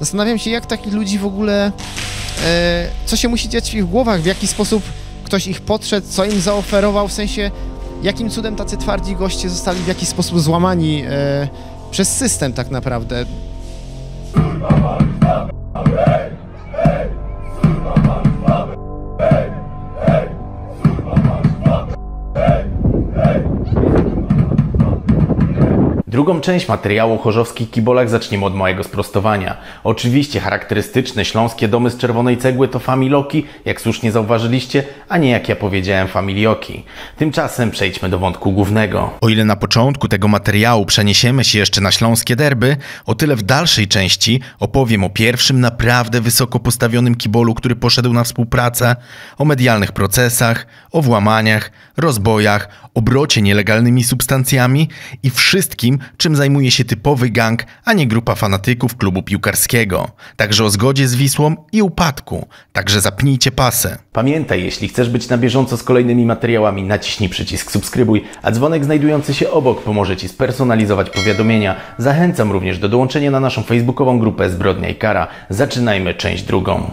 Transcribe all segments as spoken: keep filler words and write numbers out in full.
Zastanawiam się, jak takich ludzi w ogóle, e, co się musi dziać w ich głowach, w jaki sposób ktoś ich podszedł, co im zaoferował, w sensie, jakim cudem tacy twardzi goście zostali w jakiś sposób złamani e, przez system tak naprawdę. Drugą część materiału o chorzowskich kibolach zaczniemy od małego sprostowania. Oczywiście charakterystyczne śląskie domy z czerwonej cegły to familoki, jak słusznie zauważyliście, a nie jak ja powiedziałem familioki. Tymczasem przejdźmy do wątku głównego. O ile na początku tego materiału przeniesiemy się jeszcze na śląskie derby, o tyle w dalszej części opowiem o pierwszym naprawdę wysoko postawionym kibolu, który poszedł na współpracę, o medialnych procesach, o włamaniach, rozbojach, obrocie nielegalnymi substancjami i wszystkim, czym zajmuje się typowy gang, a nie grupa fanatyków klubu piłkarskiego. Także o zgodzie z Wisłą i upadku. Także zapnijcie pasę. Pamiętaj, jeśli chcesz być na bieżąco z kolejnymi materiałami, naciśnij przycisk subskrybuj, a dzwonek znajdujący się obok pomoże Ci spersonalizować powiadomienia. Zachęcam również do dołączenia na naszą facebookową grupę Zbrodnia i Kara. Zaczynajmy część drugą.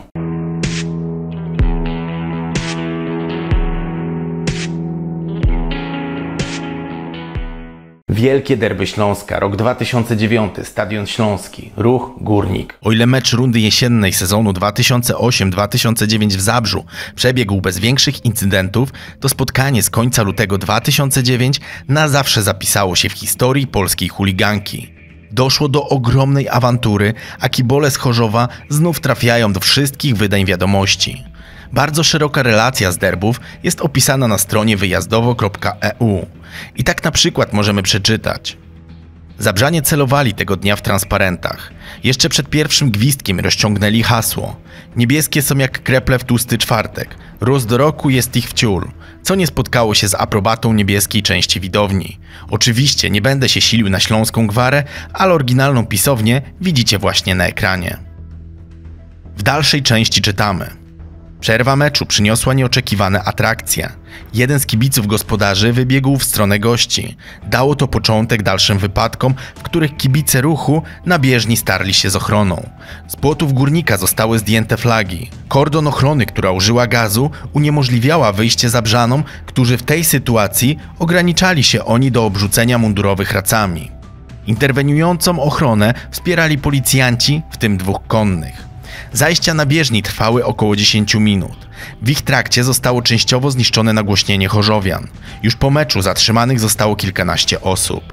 Wielkie derby Śląska, rok dwa tysiące dziewiąty, Stadion Śląski, Ruch Górnik. O ile mecz rundy jesiennej sezonu dwa tysiące osiem dwa tysiące dziewięć w Zabrzu przebiegł bez większych incydentów, to spotkanie z końca lutego dwa tysiące dziewiątego na zawsze zapisało się w historii polskiej chuliganki. Doszło do ogromnej awantury, a kibole z Chorzowa znów trafiają do wszystkich wydań wiadomości. Bardzo szeroka relacja z derbów jest opisana na stronie wyjazdowo kropka e u. I tak na przykład możemy przeczytać. Zabrzanie celowali tego dnia w transparentach. Jeszcze przed pierwszym gwizdkiem rozciągnęli hasło. Niebieskie są jak kreple w tłusty czwartek. Roz do roku jest ich wciór. Co nie spotkało się z aprobatą niebieskiej części widowni. Oczywiście nie będę się silił na śląską gwarę, ale oryginalną pisownię widzicie właśnie na ekranie. W dalszej części czytamy. Przerwa meczu przyniosła nieoczekiwane atrakcje. Jeden z kibiców gospodarzy wybiegł w stronę gości. Dało to początek dalszym wypadkom, w których kibice Ruchu na bieżni starli się z ochroną. Z płotów Górnika zostały zdjęte flagi. Kordon ochrony, która użyła gazu, uniemożliwiała wyjście zabrzanom, którzy w tej sytuacji ograniczali się oni do obrzucenia mundurowych racami. Interweniującą ochronę wspierali policjanci, w tym dwóch konnych. Zajścia na bieżni trwały około dziesięć minut. W ich trakcie zostało częściowo zniszczone nagłośnienie chorzowian. Już po meczu zatrzymanych zostało kilkanaście osób.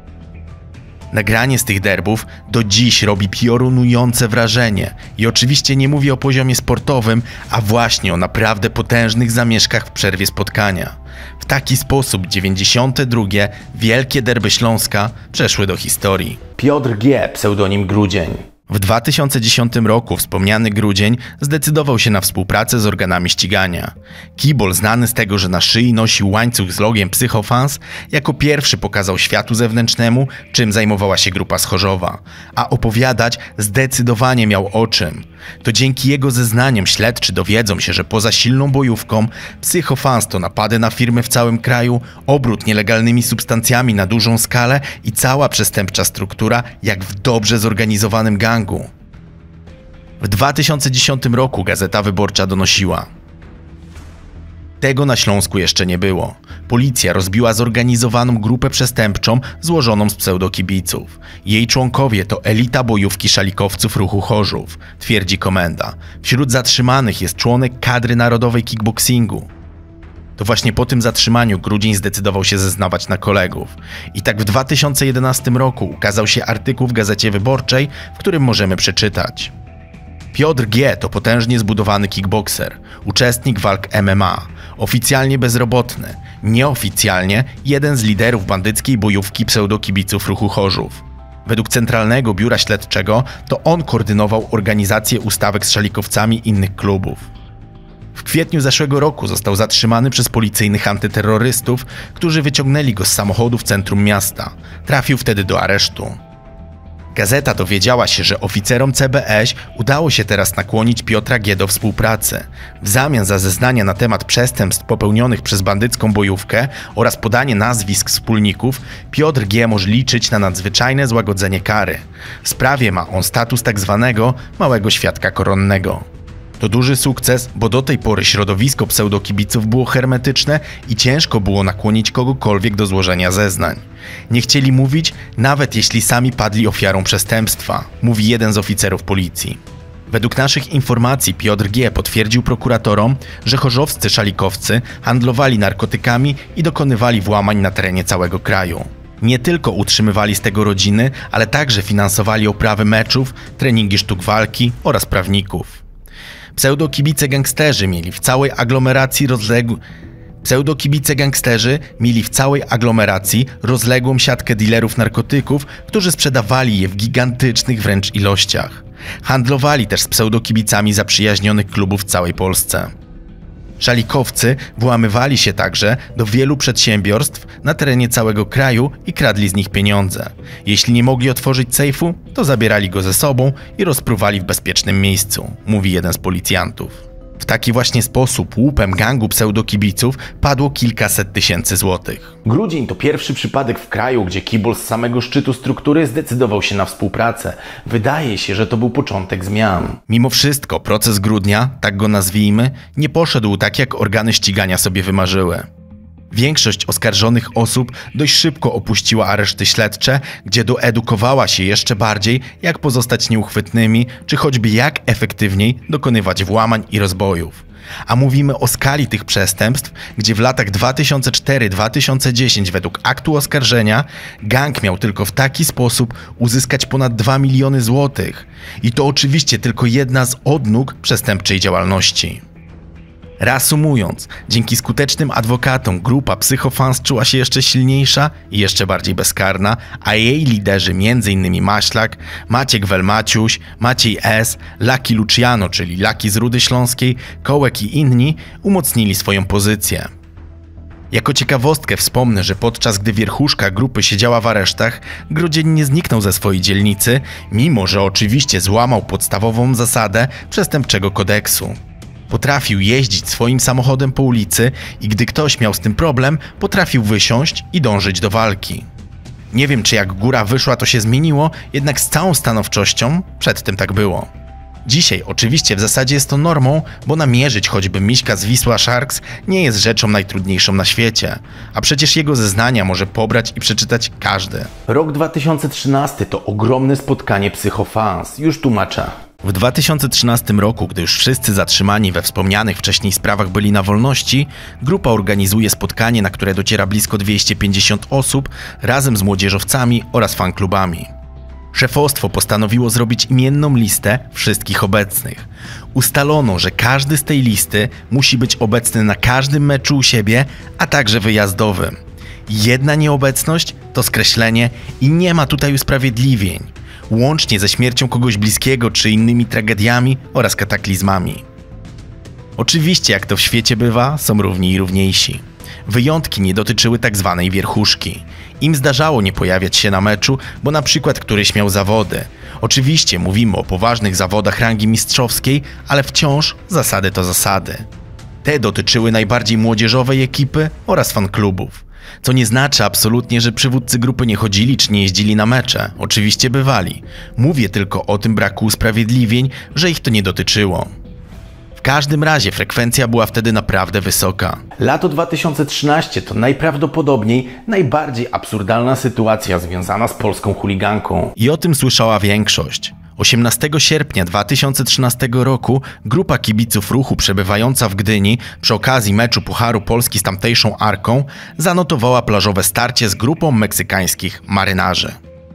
Nagranie z tych derbów do dziś robi piorunujące wrażenie. I oczywiście nie mówię o poziomie sportowym, a właśnie o naprawdę potężnych zamieszkach w przerwie spotkania. W taki sposób dziewięćdziesiąte drugie wielkie derby Śląska przeszły do historii. Piotr G., pseudonim Grudzień. W dwa tysiące dziesiątym roku wspomniany Grudzień zdecydował się na współpracę z organami ścigania. Kibol, znany z tego, że na szyi nosił łańcuch z logiem Psychofans, jako pierwszy pokazał światu zewnętrznemu, czym zajmowała się grupa z Chorzowa. A opowiadać zdecydowanie miał o czym. To dzięki jego zeznaniom śledczy dowiedzą się, że poza silną bojówką, Psychofans to napady na firmy w całym kraju, obrót nielegalnymi substancjami na dużą skalę i cała przestępcza struktura jak w dobrze zorganizowanym gangu. W dwa tysiące dziesiątym roku Gazeta Wyborcza donosiła: tego na Śląsku jeszcze nie było. Policja rozbiła zorganizowaną grupę przestępczą złożoną z pseudokibiców. Jej członkowie to elita bojówki szalikowców Ruchu Chorzów, twierdzi komenda. Wśród zatrzymanych jest członek kadry narodowej kickboxingu. To właśnie po tym zatrzymaniu Grudzień zdecydował się zeznawać na kolegów. I tak w dwa tysiące jedenastym roku ukazał się artykuł w Gazecie Wyborczej, w którym możemy przeczytać: Piotr G. to potężnie zbudowany kickbokser, uczestnik walk M M A, oficjalnie bezrobotny, nieoficjalnie jeden z liderów bandyckiej bojówki pseudokibiców Ruchu Chorzów. Według Centralnego Biura Śledczego to on koordynował organizację ustawek z szalikowcami innych klubów. W kwietniu zeszłego roku został zatrzymany przez policyjnych antyterrorystów, którzy wyciągnęli go z samochodu w centrum miasta. Trafił wtedy do aresztu. Gazeta dowiedziała się, że oficerom C B Ś udało się teraz nakłonić Piotra G. do współpracy. W zamian za zeznania na temat przestępstw popełnionych przez bandycką bojówkę oraz podanie nazwisk wspólników, Piotr G. może liczyć na nadzwyczajne złagodzenie kary. W sprawie ma on status tak zwanego małego świadka koronnego. To duży sukces, bo do tej pory środowisko pseudokibiców było hermetyczne i ciężko było nakłonić kogokolwiek do złożenia zeznań. Nie chcieli mówić, nawet jeśli sami padli ofiarą przestępstwa, mówi jeden z oficerów policji. Według naszych informacji Piotr G. potwierdził prokuratorom, że chorzowscy szalikowcy handlowali narkotykami i dokonywali włamań na terenie całego kraju. Nie tylko utrzymywali z tego rodziny, ale także finansowali oprawy meczów, treningi sztuk walki oraz prawników. Pseudokibice gangsterzy mieli w całej aglomeracji rozległą Pseudokibice gangsterzy mieli w całej aglomeracji rozległą siatkę dealerów narkotyków, którzy sprzedawali je w gigantycznych wręcz ilościach. Handlowali też z pseudokibicami zaprzyjaźnionych klubów w całej Polsce. Szalikowcy włamywali się także do wielu przedsiębiorstw na terenie całego kraju i kradli z nich pieniądze. Jeśli nie mogli otworzyć sejfu, to zabierali go ze sobą i rozpruwali w bezpiecznym miejscu, mówi jeden z policjantów. W taki właśnie sposób łupem gangu pseudokibiców padło kilkaset tysięcy złotych. Grudzień to pierwszy przypadek w kraju, gdzie kibol z samego szczytu struktury zdecydował się na współpracę. Wydaje się, że to był początek zmian. Mimo wszystko proces grudnia, tak go nazwijmy, nie poszedł tak, jak organy ścigania sobie wymarzyły. Większość oskarżonych osób dość szybko opuściła areszty śledcze, gdzie doedukowała się jeszcze bardziej, jak pozostać nieuchwytnymi, czy choćby jak efektywniej dokonywać włamań i rozbojów. A mówimy o skali tych przestępstw, gdzie w latach dwa tysiące czwarty do dwa tysiące dziesiątego według aktu oskarżenia gang miał tylko w taki sposób uzyskać ponad dwa miliony złotych. I to oczywiście tylko jedna z odnóg przestępczej działalności. Reasumując, dzięki skutecznym adwokatom grupa Psychofans czuła się jeszcze silniejsza i jeszcze bardziej bezkarna, a jej liderzy między innymi Maślak, Maciek Welmaciuś, Maciej S., Lucky Luciano, czyli Lucky z Rudy Śląskiej, Kołek i inni umocnili swoją pozycję. Jako ciekawostkę wspomnę, że podczas gdy wierchuszka grupy siedziała w aresztach, Grudzień nie zniknął ze swojej dzielnicy, mimo że oczywiście złamał podstawową zasadę przestępczego kodeksu. Potrafił jeździć swoim samochodem po ulicy i gdy ktoś miał z tym problem, potrafił wysiąść i dążyć do walki. Nie wiem, czy jak góra wyszła, to się zmieniło, jednak z całą stanowczością przedtem tak było. Dzisiaj oczywiście w zasadzie jest to normą, bo namierzyć choćby Miśka z Wisła Sharks nie jest rzeczą najtrudniejszą na świecie, a przecież jego zeznania może pobrać i przeczytać każdy. Rok dwa tysiące trzynasty to ogromne spotkanie Psychofans. Już tłumaczę. W dwa tysiące trzynastym roku, gdy już wszyscy zatrzymani we wspomnianych wcześniej sprawach byli na wolności, grupa organizuje spotkanie, na które dociera blisko dwieście pięćdziesiąt osób razem z młodzieżowcami oraz fanklubami. Szefostwo postanowiło zrobić imienną listę wszystkich obecnych. Ustalono, że każdy z tej listy musi być obecny na każdym meczu u siebie, a także wyjazdowym. Jedna nieobecność to skreślenie i nie ma tutaj usprawiedliwień, łącznie ze śmiercią kogoś bliskiego czy innymi tragediami oraz kataklizmami. Oczywiście, jak to w świecie bywa, są równi i równiejsi. Wyjątki nie dotyczyły tak zwanej wierchuszki. Im zdarzało nie pojawiać się na meczu, bo na przykład któryś miał zawody. Oczywiście mówimy o poważnych zawodach rangi mistrzowskiej, ale wciąż zasady to zasady. Te dotyczyły najbardziej młodzieżowej ekipy oraz fanklubów. Co nie znaczy absolutnie, że przywódcy grupy nie chodzili czy nie jeździli na mecze. Oczywiście bywali. Mówię tylko o tym braku usprawiedliwień, że ich to nie dotyczyło. W każdym razie frekwencja była wtedy naprawdę wysoka. Lato dwa tysiące trzynaście to najprawdopodobniej najbardziej absurdalna sytuacja związana z polską chuliganką. I o tym słyszała większość. osiemnastego sierpnia dwa tysiące trzynastego roku grupa kibiców Ruchu przebywająca w Gdyni przy okazji meczu Pucharu Polski z tamtejszą Arką zanotowała plażowe starcie z grupą meksykańskich marynarzy.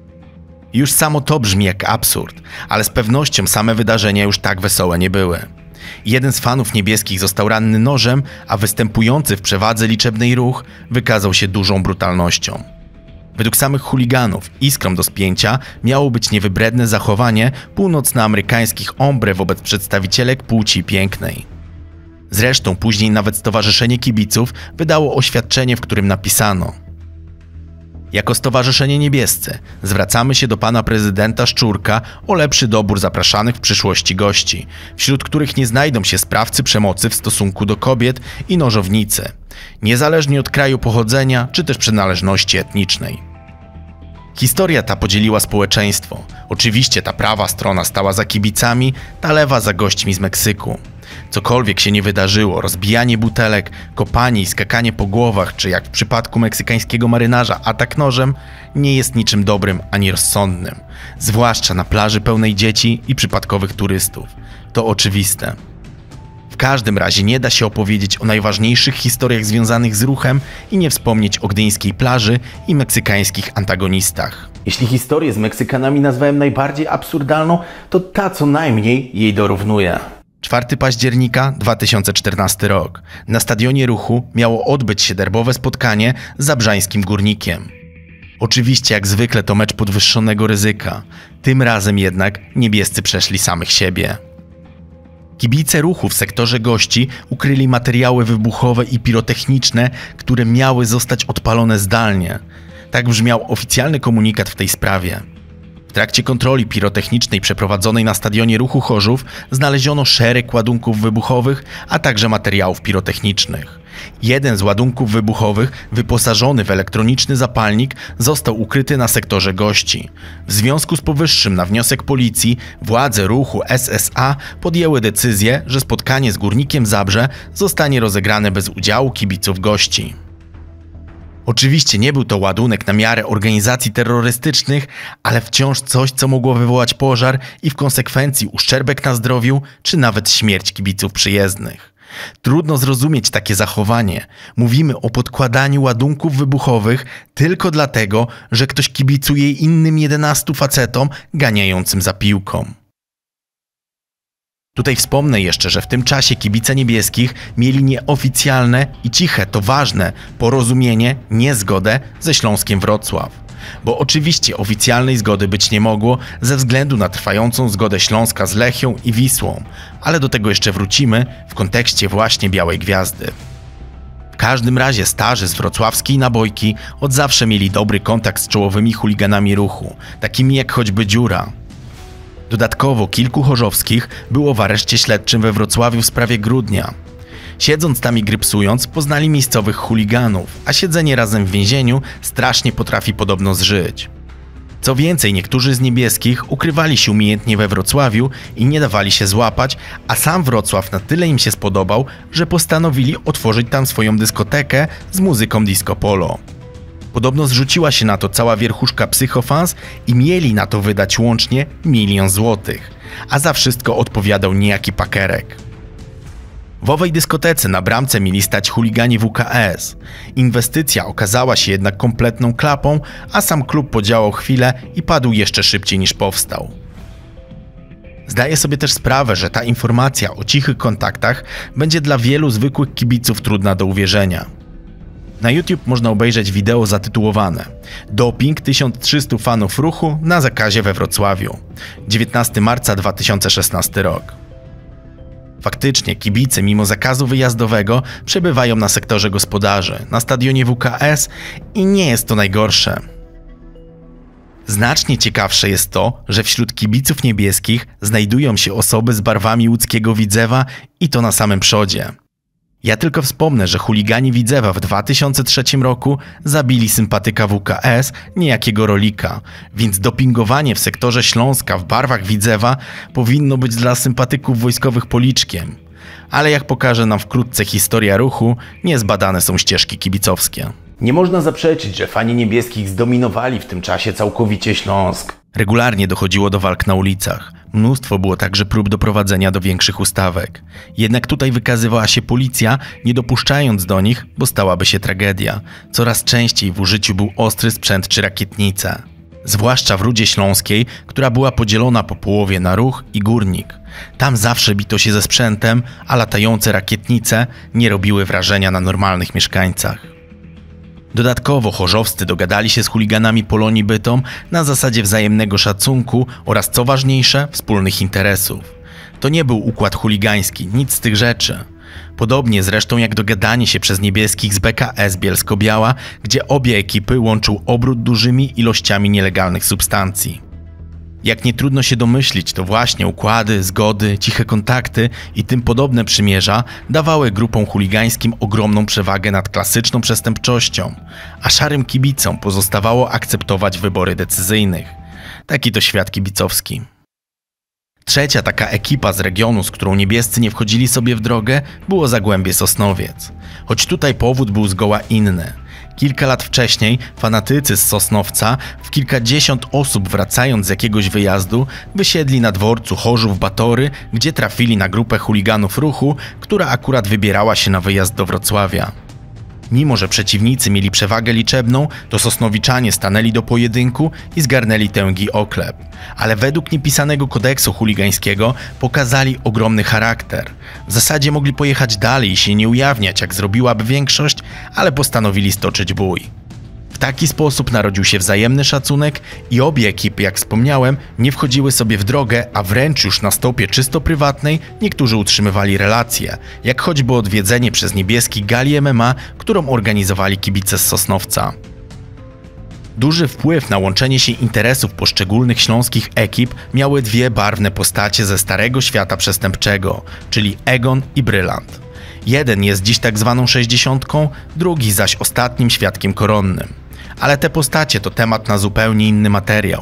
Już samo to brzmi jak absurd, ale z pewnością same wydarzenia już tak wesołe nie były. Jeden z fanów niebieskich został ranny nożem, a występujący w przewadze liczebnej Ruch wykazał się dużą brutalnością. Według samych chuliganów iskrą do spięcia miało być niewybredne zachowanie północnoamerykańskich hombre wobec przedstawicielek płci pięknej. Zresztą później nawet Stowarzyszenie Kibiców wydało oświadczenie, w którym napisano: Jako Stowarzyszenie Niebiescy zwracamy się do pana prezydenta Szczurka o lepszy dobór zapraszanych w przyszłości gości, wśród których nie znajdą się sprawcy przemocy w stosunku do kobiet i nożownicy, niezależnie od kraju pochodzenia czy też przynależności etnicznej. Historia ta podzieliła społeczeństwo. Oczywiście ta prawa strona stała za kibicami, ta lewa za gośćmi z Meksyku. Cokolwiek się nie wydarzyło, rozbijanie butelek, kopanie i skakanie po głowach, czy jak w przypadku meksykańskiego marynarza atak nożem, nie jest niczym dobrym ani rozsądnym. Zwłaszcza na plaży pełnej dzieci i przypadkowych turystów. To oczywiste. W każdym razie nie da się opowiedzieć o najważniejszych historiach związanych z ruchem i nie wspomnieć o gdyńskiej plaży i meksykańskich antagonistach. Jeśli historię z Meksykanami nazwałem najbardziej absurdalną, to ta co najmniej jej dorównuje. czwartego października dwa tysiące czternasty rok. Na stadionie Ruchu miało odbyć się derbowe spotkanie z zabrzańskim Górnikiem. Oczywiście jak zwykle to mecz podwyższonego ryzyka. Tym razem jednak niebiescy przeszli samych siebie. Kibice Ruchu w sektorze gości ukryli materiały wybuchowe i pirotechniczne, które miały zostać odpalone zdalnie. Tak brzmiał oficjalny komunikat w tej sprawie. W trakcie kontroli pirotechnicznej przeprowadzonej na stadionie Ruchu Chorzów znaleziono szereg ładunków wybuchowych, a także materiałów pirotechnicznych. Jeden z ładunków wybuchowych, wyposażony w elektroniczny zapalnik, został ukryty na sektorze gości. W związku z powyższym na wniosek policji władze Ruchu S S A podjęły decyzję, że spotkanie z Górnikiem Zabrze zostanie rozegrane bez udziału kibiców gości. Oczywiście nie był to ładunek na miarę organizacji terrorystycznych, ale wciąż coś, co mogło wywołać pożar i w konsekwencji uszczerbek na zdrowiu, czy nawet śmierć kibiców przyjezdnych. Trudno zrozumieć takie zachowanie. Mówimy o podkładaniu ładunków wybuchowych tylko dlatego, że ktoś kibicuje innym jedenastu facetom ganiającym za piłką. Tutaj wspomnę jeszcze, że w tym czasie kibice niebieskich mieli nieoficjalne i ciche, to ważne, porozumienie, niezgodę ze Śląskiem Wrocław. Bo oczywiście oficjalnej zgody być nie mogło ze względu na trwającą zgodę Śląska z Lechią i Wisłą, ale do tego jeszcze wrócimy w kontekście właśnie Białej Gwiazdy. W każdym razie starzy z wrocławskiej Nabojki od zawsze mieli dobry kontakt z czołowymi chuliganami ruchu, takimi jak choćby Dziura. Dodatkowo kilku chorzowskich było w areszcie śledczym we Wrocławiu w sprawie Grudnia. Siedząc tam i grypsując, poznali miejscowych chuliganów, a siedzenie razem w więzieniu strasznie potrafi podobno zżyć. Co więcej, niektórzy z niebieskich ukrywali się umiejętnie we Wrocławiu i nie dawali się złapać, a sam Wrocław na tyle im się spodobał, że postanowili otworzyć tam swoją dyskotekę z muzyką disco polo. Podobno zrzuciła się na to cała wierchuszka psychofans i mieli na to wydać łącznie milion złotych, a za wszystko odpowiadał niejaki Pakerek. W owej dyskotece na bramce mieli stać chuligani W K S. Inwestycja okazała się jednak kompletną klapą, a sam klub podziałał chwilę i padł jeszcze szybciej niż powstał. Zdaję sobie też sprawę, że ta informacja o cichych kontaktach będzie dla wielu zwykłych kibiców trudna do uwierzenia. Na YouTube można obejrzeć wideo zatytułowane Doping tysiąc trzystu fanów ruchu na zakazie we Wrocławiu. dziewiętnastego marca dwa tysiące szesnasty rok. Faktycznie kibice mimo zakazu wyjazdowego przebywają na sektorze gospodarzy, na stadionie W K S i nie jest to najgorsze. Znacznie ciekawsze jest to, że wśród kibiców niebieskich znajdują się osoby z barwami łódzkiego Widzewa i to na samym przodzie. Ja tylko wspomnę, że chuligani Widzewa w dwa tysiące trzecim roku zabili sympatyka W K S, niejakiego Rolika, więc dopingowanie w sektorze Śląska w barwach Widzewa powinno być dla sympatyków wojskowych policzkiem. Ale jak pokaże nam wkrótce historia ruchu, niezbadane są ścieżki kibicowskie. Nie można zaprzeczyć, że fani niebieskich zdominowali w tym czasie całkowicie Śląsk. Regularnie dochodziło do walk na ulicach. Mnóstwo było także prób doprowadzenia do większych ustawek. Jednak tutaj wykazywała się policja, nie dopuszczając do nich, bo stałaby się tragedia. Coraz częściej w użyciu był ostry sprzęt czy rakietnice. Zwłaszcza w Rudzie Śląskiej, która była podzielona po połowie na Ruch i Górnik. Tam zawsze bito się ze sprzętem, a latające rakietnice nie robiły wrażenia na normalnych mieszkańcach. Dodatkowo chorzowscy dogadali się z chuliganami Polonii Bytom na zasadzie wzajemnego szacunku oraz, co ważniejsze, wspólnych interesów. To nie był układ chuligański, nic z tych rzeczy. Podobnie zresztą jak dogadanie się przez niebieskich z B K S Bielsko-Biała, gdzie obie ekipy łączył obrót dużymi ilościami nielegalnych substancji. Jak nie trudno się domyślić, to właśnie układy, zgody, ciche kontakty i tym podobne przymierza dawały grupom chuligańskim ogromną przewagę nad klasyczną przestępczością, a szarym kibicom pozostawało akceptować wybory decyzyjnych. Taki to świat kibicowski. Trzecia taka ekipa z regionu, z którą niebiescy nie wchodzili sobie w drogę, było Zagłębie Sosnowiec. Choć tutaj powód był zgoła inny. Kilka lat wcześniej fanatycy z Sosnowca, w kilkadziesiąt osób wracając z jakiegoś wyjazdu, wysiedli na dworcu Chorzów-Batory, gdzie trafili na grupę chuliganów ruchu, która akurat wybierała się na wyjazd do Wrocławia. Mimo że przeciwnicy mieli przewagę liczebną, to sosnowiczanie stanęli do pojedynku i zgarnęli tęgi oklep. Ale według niepisanego kodeksu chuligańskiego pokazali ogromny charakter. W zasadzie mogli pojechać dalej i się nie ujawniać, jak zrobiłaby większość, ale postanowili stoczyć bój. W taki sposób narodził się wzajemny szacunek i obie ekipy, jak wspomniałem, nie wchodziły sobie w drogę, a wręcz już na stopie czysto prywatnej niektórzy utrzymywali relacje, jak choćby odwiedzenie przez niebieski gali M M A, którą organizowali kibice z Sosnowca. Duży wpływ na łączenie się interesów poszczególnych śląskich ekip miały dwie barwne postacie ze starego świata przestępczego, czyli Egon i Brylant. Jeden jest dziś tak zwaną sześćdziesiątką, drugi zaś ostatnim świadkiem koronnym. Ale te postacie to temat na zupełnie inny materiał.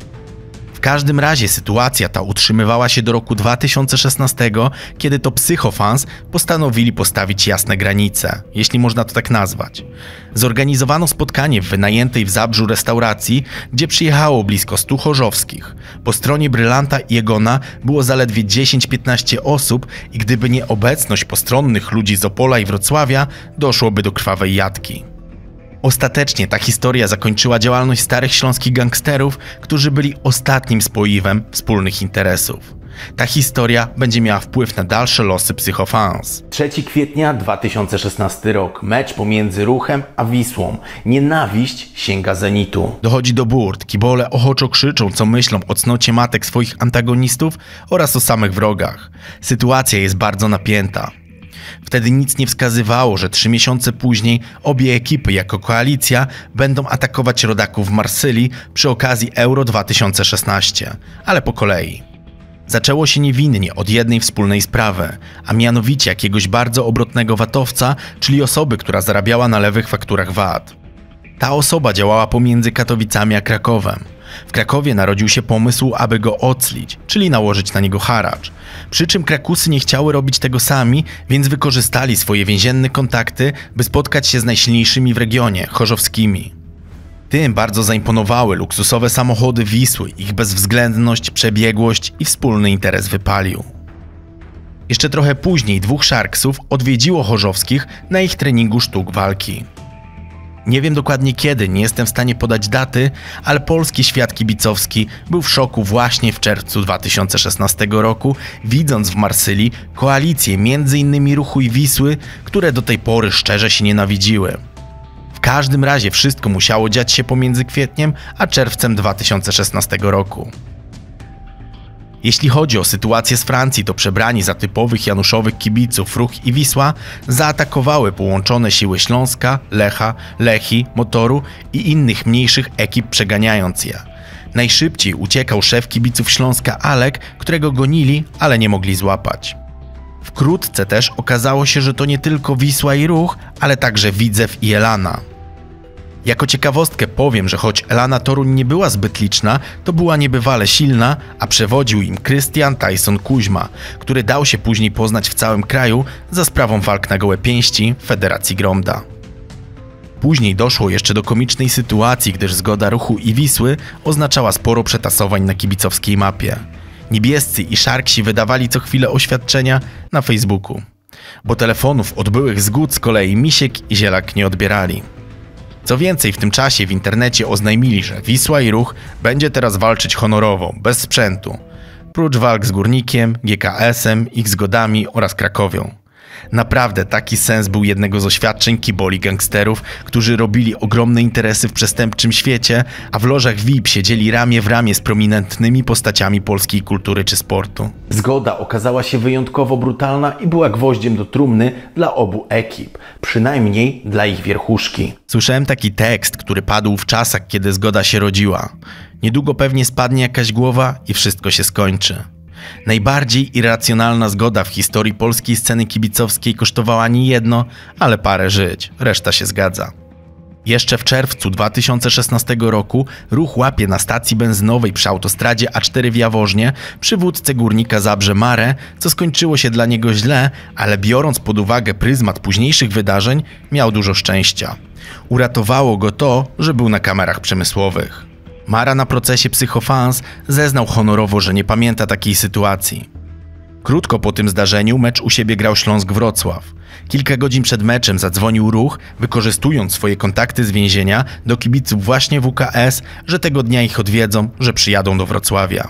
W każdym razie sytuacja ta utrzymywała się do roku dwa tysiące szesnastego, kiedy to psychofans postanowili postawić jasne granice, jeśli można to tak nazwać. Zorganizowano spotkanie w wynajętej w Zabrzu restauracji, gdzie przyjechało blisko stu chorzowskich. Po stronie Brylanta i Egona było zaledwie dziesięć piętnaście osób i gdyby nie obecność postronnych ludzi z Opola i Wrocławia, doszłoby do krwawej jatki. Ostatecznie ta historia zakończyła działalność starych śląskich gangsterów, którzy byli ostatnim spoiwem wspólnych interesów. Ta historia będzie miała wpływ na dalsze losy psychofans. trzeciego kwietnia dwa tysiące szesnasty rok. Mecz pomiędzy Ruchem a Wisłą. Nienawiść sięga zenitu. Dochodzi do burt, kibole ochoczo krzyczą, co myślą o cnocie matek swoich antagonistów oraz o samych wrogach. Sytuacja jest bardzo napięta. Wtedy nic nie wskazywało, że trzy miesiące później obie ekipy jako koalicja będą atakować rodaków w Marsylii przy okazji Euro dwa tysiące szesnaście, ale po kolei. Zaczęło się niewinnie od jednej wspólnej sprawy, a mianowicie jakiegoś bardzo obrotnego vatowca, czyli osoby, która zarabiała na lewych fakturach V A T. Ta osoba działała pomiędzy Katowicami a Krakowem. W Krakowie narodził się pomysł, aby go oclić, czyli nałożyć na niego haracz. Przy czym Krakusy nie chciały robić tego sami, więc wykorzystali swoje więzienne kontakty, by spotkać się z najsilniejszymi w regionie, chorzowskimi. Tym bardzo zaimponowały luksusowe samochody Wisły, ich bezwzględność, przebiegłość i wspólny interes wypalił. Jeszcze trochę później dwóch Sharksów odwiedziło chorzowskich na ich treningu sztuk walki. Nie wiem dokładnie kiedy, nie jestem w stanie podać daty, ale polski świat kibicowski był w szoku właśnie w czerwcu dwa tysiące szesnastego roku, widząc w Marsylii koalicję między innymi Ruchu i Wisły, które do tej pory szczerze się nienawidziły. W każdym razie wszystko musiało dziać się pomiędzy kwietniem a czerwcem dwa tysiące szesnastego roku. Jeśli chodzi o sytuację z Francji, to przebrani za typowych januszowych kibiców Ruch i Wisła zaatakowały połączone siły Śląska, Lecha, Lechii, Motoru i innych mniejszych ekip, przeganiając je. Najszybciej uciekał szef kibiców Śląska Alek, którego gonili, ale nie mogli złapać. Wkrótce też okazało się, że to nie tylko Wisła i Ruch, ale także Widzew i Elana. Jako ciekawostkę powiem, że choć Elana Toruń nie była zbyt liczna, to była niebywale silna, a przewodził im Krystian Tyson Kuźma, który dał się później poznać w całym kraju za sprawą walk na gołe pięści w Federacji Gromda. Później doszło jeszcze do komicznej sytuacji, gdyż zgoda Ruchu i Wisły oznaczała sporo przetasowań na kibicowskiej mapie. Niebiescy i Sharksi wydawali co chwilę oświadczenia na Facebooku, bo telefonów od byłych zgód z kolei Misiek i Zielak nie odbierali. Co więcej, w tym czasie w internecie oznajmili, że Wisła i Ruch będzie teraz walczyć honorowo, bez sprzętu, prócz walk z Górnikiem, G K S-em, ich zgodami oraz Krakowią. Naprawdę taki sens był jednego z oświadczeń kiboli gangsterów, którzy robili ogromne interesy w przestępczym świecie, a w lożach V I P siedzieli ramię w ramię z prominentnymi postaciami polskiej kultury czy sportu. Zgoda okazała się wyjątkowo brutalna i była gwoździem do trumny dla obu ekip, przynajmniej dla ich wierchuszki. Słyszałem taki tekst, który padł w czasach, kiedy zgoda się rodziła. Niedługo pewnie spadnie jakaś głowa i wszystko się skończy. Najbardziej irracjonalna zgoda w historii polskiej sceny kibicowskiej kosztowała nie jedno, ale parę żyć. Reszta się zgadza. Jeszcze w czerwcu dwa tysiące szesnastego roku Ruch łapie na stacji benzynowej przy autostradzie A cztery w Jaworznie przywódcę Górnika Zabrze Marę, co skończyło się dla niego źle, ale biorąc pod uwagę pryzmat późniejszych wydarzeń, miał dużo szczęścia. Uratowało go to, że był na kamerach przemysłowych. Mara na procesie Psychofans zeznał honorowo, że nie pamięta takiej sytuacji. Krótko po tym zdarzeniu mecz u siebie grał Śląsk Wrocław. Kilka godzin przed meczem zadzwonił Ruch, wykorzystując swoje kontakty z więzienia, do kibiców właśnie W K S, że tego dnia ich odwiedzą, że przyjadą do Wrocławia.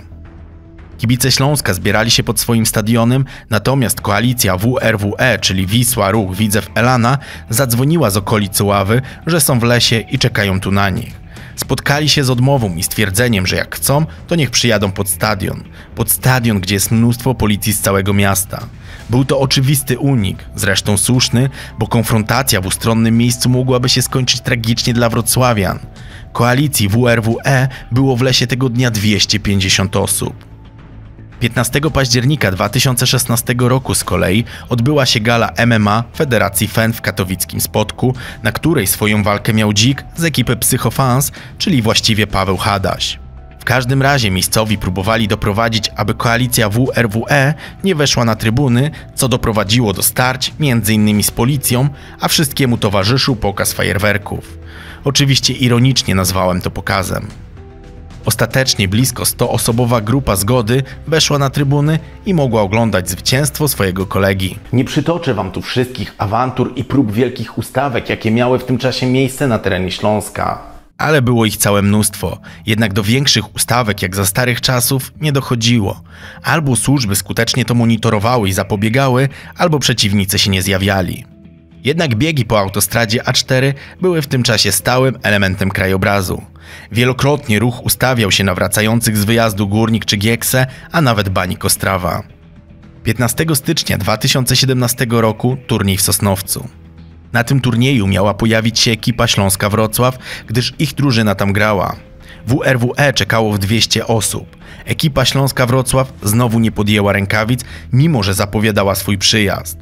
Kibice Śląska zbierali się pod swoim stadionem, natomiast koalicja W R W E, czyli Wisła, Ruch, Widzew, Elana, zadzwoniła z okolic Ławy, że są w lesie i czekają tu na nich. Spotkali się z odmową i stwierdzeniem, że jak chcą, to niech przyjadą pod stadion. Pod stadion, gdzie jest mnóstwo policji z całego miasta. Był to oczywisty unik, zresztą słuszny, bo konfrontacja w ustronnym miejscu mogłaby się skończyć tragicznie dla wrocławian. Koalicji W R W E było w lesie tego dnia dwieście pięćdziesiąt osób. piętnastego października dwa tysiące szesnastego roku z kolei odbyła się gala M M A Federacji F E N w katowickim Spodku, na której swoją walkę miał Dzik z ekipy Psychofans, czyli właściwie Paweł Hadaś. W każdym razie miejscowi próbowali doprowadzić, aby koalicja W R W E nie weszła na trybuny, co doprowadziło do starć między innymi z policją, a wszystkiemu towarzyszył pokaz fajerwerków. Oczywiście ironicznie nazwałem to pokazem. Ostatecznie blisko stoosobowa grupa Zgody weszła na trybuny i mogła oglądać zwycięstwo swojego kolegi. Nie przytoczę wam tu wszystkich awantur i prób wielkich ustawek, jakie miały w tym czasie miejsce na terenie Śląska. Ale było ich całe mnóstwo, jednak do większych ustawek jak za starych czasów nie dochodziło. Albo służby skutecznie to monitorowały i zapobiegały, albo przeciwnicy się nie zjawiali. Jednak biegi po autostradzie A cztery były w tym czasie stałym elementem krajobrazu. Wielokrotnie Ruch ustawiał się na wracających z wyjazdu Górnik czy Giekse, a nawet Banik Ostrawa. piętnastego stycznia dwa tysiące siedemnastego roku turniej w Sosnowcu. Na tym turnieju miała pojawić się ekipa Śląska Wrocław, gdyż ich drużyna tam grała. W R W E czekało w dwieście osób. Ekipa Śląska Wrocław znowu nie podjęła rękawic, mimo że zapowiadała swój przyjazd.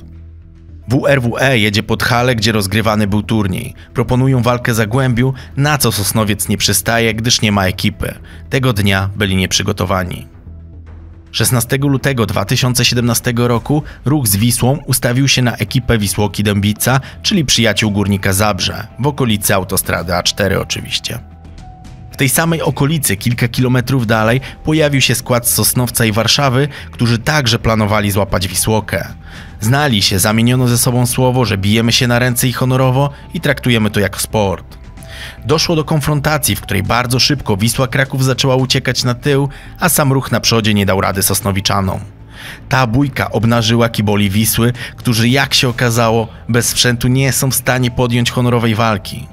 W R W E jedzie pod halę, gdzie rozgrywany był turniej. Proponują walkę Zagłębiu, na co Sosnowiec nie przystaje, gdyż nie ma ekipy. Tego dnia byli nieprzygotowani. szesnastego lutego dwa tysiące siedemnastego roku Ruch z Wisłą ustawił się na ekipę Wisłoki Dębica, czyli przyjaciół Górnika Zabrze, w okolicy autostrady A cztery oczywiście. W tej samej okolicy, kilka kilometrów dalej, pojawił się skład z Sosnowca i Warszawy, którzy także planowali złapać Wisłokę. Znali się, zamieniono ze sobą słowo, że bijemy się na ręce i honorowo i traktujemy to jako sport. Doszło do konfrontacji, w której bardzo szybko Wisła Kraków zaczęła uciekać na tył, a sam Ruch na przodzie nie dał rady Sosnowiczanom. Ta bójka obnażyła kiboli Wisły, którzy jak się okazało, bez sprzętu nie są w stanie podjąć honorowej walki.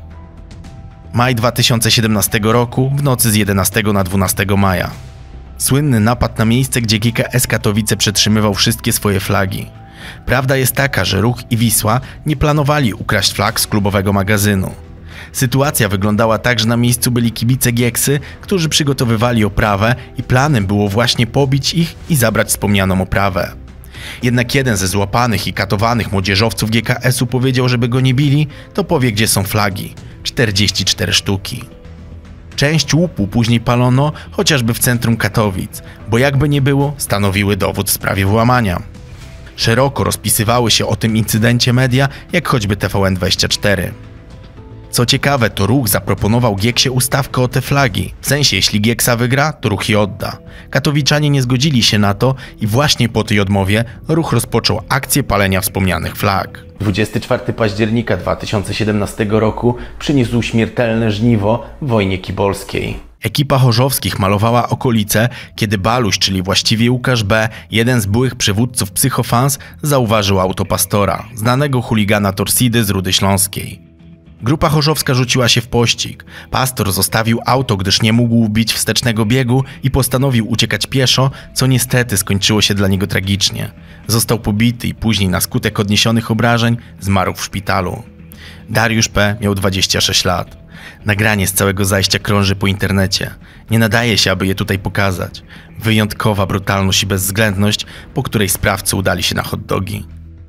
Maj dwa tysiące siedemnastego roku, w nocy z jedenastego na dwunastego maja. Słynny napad na miejsce, gdzie G K S Katowice przetrzymywał wszystkie swoje flagi. Prawda jest taka, że Ruch i Wisła nie planowali ukraść flag z klubowego magazynu. Sytuacja wyglądała tak, że na miejscu byli kibice Gieksy, którzy przygotowywali oprawę i planem było właśnie pobić ich i zabrać wspomnianą oprawę. Jednak jeden ze złapanych i katowanych młodzieżowców G K S-u powiedział, żeby go nie bili, to powie, gdzie są flagi. czterdzieści cztery sztuki. Część łupu później palono, chociażby w centrum Katowic, bo jakby nie było, stanowiły dowód w sprawie włamania. Szeroko rozpisywały się o tym incydencie media, jak choćby T V N dwadzieścia cztery. Co ciekawe, to Ruch zaproponował Gieksie ustawkę o te flagi. W sensie, jeśli Gieksa wygra, to Ruch je odda. Katowiczanie nie zgodzili się na to i właśnie po tej odmowie Ruch rozpoczął akcję palenia wspomnianych flag. dwudziestego czwartego października dwa tysiące siedemnastego roku przyniósł śmiertelne żniwo w wojnie kibolskiej. Ekipa Chorzowskich malowała okolice, kiedy Baluś, czyli właściwie Łukasz B., jeden z byłych przywódców Psychofans, zauważył auto pastora, znanego chuligana Torsidy z Rudy Śląskiej. Grupa chorzowska rzuciła się w pościg. Pastor zostawił auto, gdyż nie mógł wbić wstecznego biegu i postanowił uciekać pieszo, co niestety skończyło się dla niego tragicznie. Został pobity i później na skutek odniesionych obrażeń zmarł w szpitalu. Dariusz P. miał dwadzieścia sześć lat. Nagranie z całego zajścia krąży po internecie. Nie nadaje się, aby je tutaj pokazać. Wyjątkowa brutalność i bezwzględność, po której sprawcy udali się na hot dogi.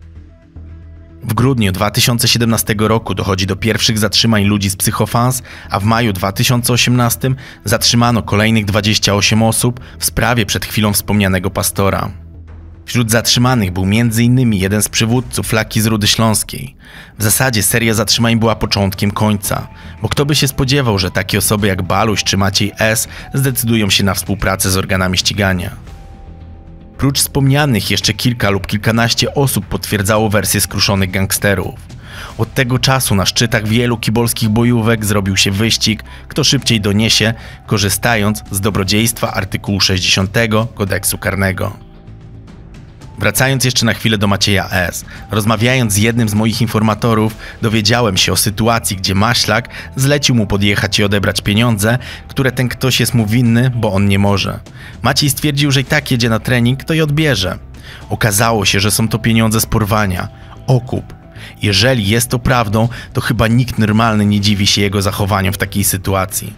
W grudniu dwa tysiące siedemnastego roku dochodzi do pierwszych zatrzymań ludzi z Psychofans, a w maju dwa tysiące osiemnastego zatrzymano kolejnych dwadzieścia osiem osób w sprawie przed chwilą wspomnianego pastora. Wśród zatrzymanych był między innymi jeden z przywódców Laki z Rudy Śląskiej. W zasadzie seria zatrzymań była początkiem końca, bo kto by się spodziewał, że takie osoby jak Baluś czy Maciej S. zdecydują się na współpracę z organami ścigania. Prócz wspomnianych jeszcze kilka lub kilkanaście osób potwierdzało wersję skruszonych gangsterów. Od tego czasu na szczytach wielu kibolskich bojówek zrobił się wyścig, kto szybciej doniesie, korzystając z dobrodziejstwa artykułu sześćdziesiątego kodeksu karnego. Wracając jeszcze na chwilę do Macieja S., rozmawiając z jednym z moich informatorów, dowiedziałem się o sytuacji, gdzie Maślak zlecił mu podjechać i odebrać pieniądze, które ten ktoś jest mu winny, bo on nie może. Maciej stwierdził, że i tak jedzie na trening, to je odbierze. Okazało się, że są to pieniądze z porwania. Okup. Jeżeli jest to prawdą, to chyba nikt normalny nie dziwi się jego zachowaniom w takiej sytuacji.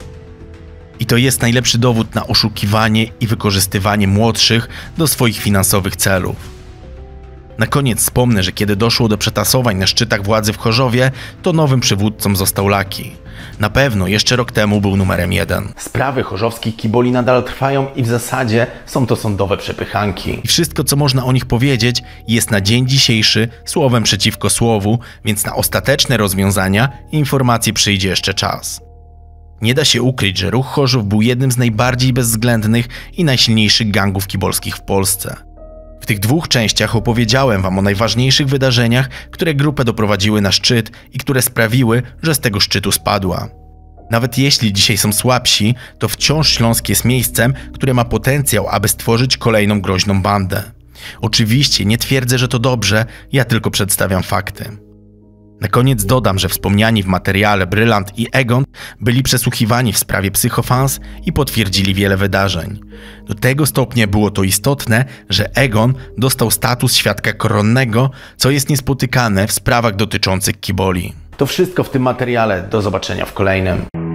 I to jest najlepszy dowód na oszukiwanie i wykorzystywanie młodszych do swoich finansowych celów. Na koniec wspomnę, że kiedy doszło do przetasowań na szczytach władzy w Chorzowie, to nowym przywódcą został Laki. Na pewno jeszcze rok temu był numerem jeden. Sprawy chorzowskich kiboli nadal trwają i w zasadzie są to sądowe przepychanki. I wszystko, co można o nich powiedzieć, jest na dzień dzisiejszy słowem przeciwko słowu, więc na ostateczne rozwiązania i informacje przyjdzie jeszcze czas. Nie da się ukryć, że ruch Chorzów był jednym z najbardziej bezwzględnych i najsilniejszych gangów kibolskich w Polsce. W tych dwóch częściach opowiedziałem wam o najważniejszych wydarzeniach, które grupę doprowadziły na szczyt i które sprawiły, że z tego szczytu spadła. Nawet jeśli dzisiaj są słabsi, to wciąż Śląsk jest miejscem, które ma potencjał, aby stworzyć kolejną groźną bandę. Oczywiście nie twierdzę, że to dobrze, ja tylko przedstawiam fakty. Na koniec dodam, że wspomniani w materiale Brylant i Egon byli przesłuchiwani w sprawie Psychofans i potwierdzili wiele wydarzeń. Do tego stopnia było to istotne, że Egon dostał status świadka koronnego, co jest niespotykane w sprawach dotyczących kiboli. To wszystko w tym materiale, do zobaczenia w kolejnym.